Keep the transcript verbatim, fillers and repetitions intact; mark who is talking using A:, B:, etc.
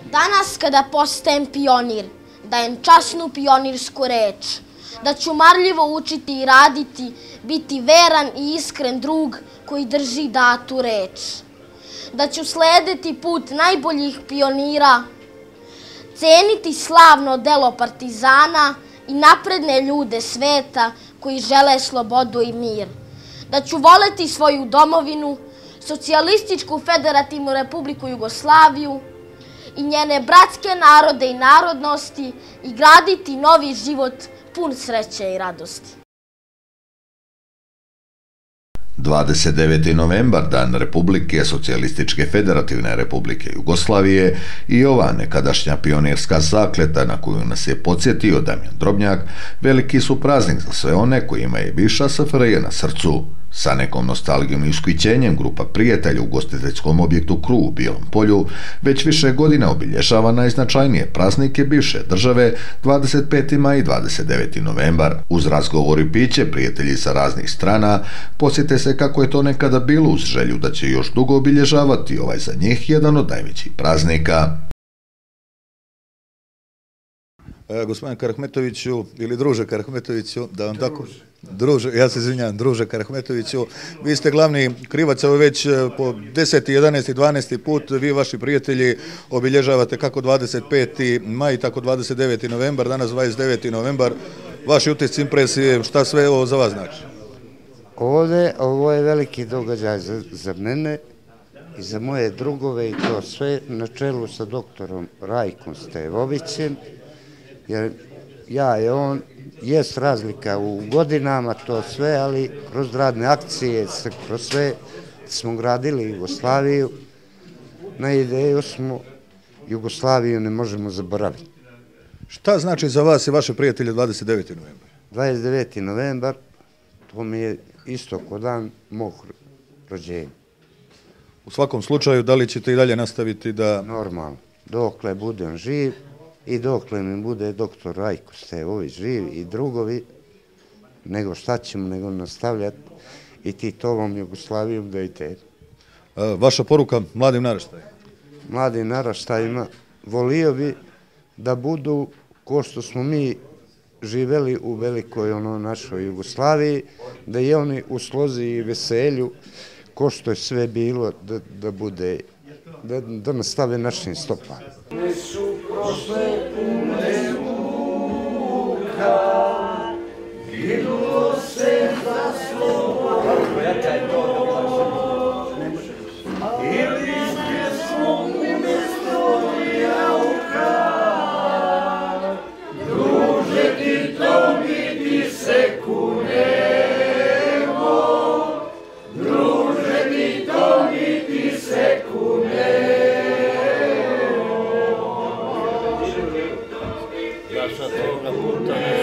A: Danas kada postajem pionir, dajem časnu pionirsku reč, da ću marljivo učiti i raditi, biti veran i iskren drug koji drži datu reč. Da ću slediti put najboljih pionira, ceniti slavno delo partizana i napredne ljude sveta koji žele slobodu i mir. Da ću voleti svoju domovinu, Socijalističku federativnu Republiku Jugoslaviju i njene bratske narode i narodnosti i graditi novi život pun sreće i radosti.
B: dvadeset deveti novembar, Dan Republike Socijalističke federativne Republike Jugoslavije, i ova nekadašnja pionirska zakleta na koju nas je podsjetio Damjan Drobnjak, veliki su praznik za sve one kojima je bivša S F R J na srcu. Sa nekom nostalgijom i uskličenjem grupa prijatelja u ugostiteljskom objektu Kru u Bijelom Polju već više godina obilježava najznačajnije praznike bivše države, dvadeset peti maj i dvadeset deveti novembar. Uz razgovor i piće prijatelji sa raznih strana podsjete se kako je to nekada bilo, uz želju da će još dugo obilježavati ovaj za njih jedan od najvećih praznika.
C: E, gospodine Karahmetoviću, ili druže Karahmetoviću, da vam tako... Druže, ja se izvinjam, druže Karahmetoviću, vi ste glavni krivac, ovo već po deseti, jedanaesti, dvanaesti put, vi vaši prijatelji obilježavate kako dvadeset peti maj, tako dvadeset deveti novembar, danas dvadeset deveti novembar. Vaši utisci, impresije, šta sve ovo za vas znači?
D: Ovdje, ovo je veliki događaj za, za mene i za moje drugove i to sve na čelu sa doktorom Rajkom Stevovićem, jer ja i on, jest razlika u godinama, to sve, ali kroz radne akcije, kroz sve smo gradili Jugoslaviju. Na ideju smo Jugoslaviju ne možemo zaboraviti.
C: Šta znači za vas i vaše prijatelje dvadeset deveti novembar?
D: dvadeset deveti novembar, to mi je isto ko dan mog rođenja.
C: U svakom slučaju, da li ćete i dalje nastaviti da...
D: Normalno, dokle budem živ i dokle mi bude doktor Rajko Stevović živ i drugovi, nego šta ćemo nego nastavljati i Titovom Jugoslavijom da ide.
C: Vaša poruka mladim naraštajima?
D: Mladim naraštajima volio bi da budu ko što smo mi živeli u velikoj ono našoj Jugoslaviji, da je oni u slozi i veselju, ko što je sve bilo, da, da bude, da, da nastave našim stopama. Ne su prošle pune muka, ginulo se za slobodu, ili smo umjesto jauka, druže ti to mi ti se kunemo, druže ti to mi ti se kunemo. Ja sad ovoga puta ne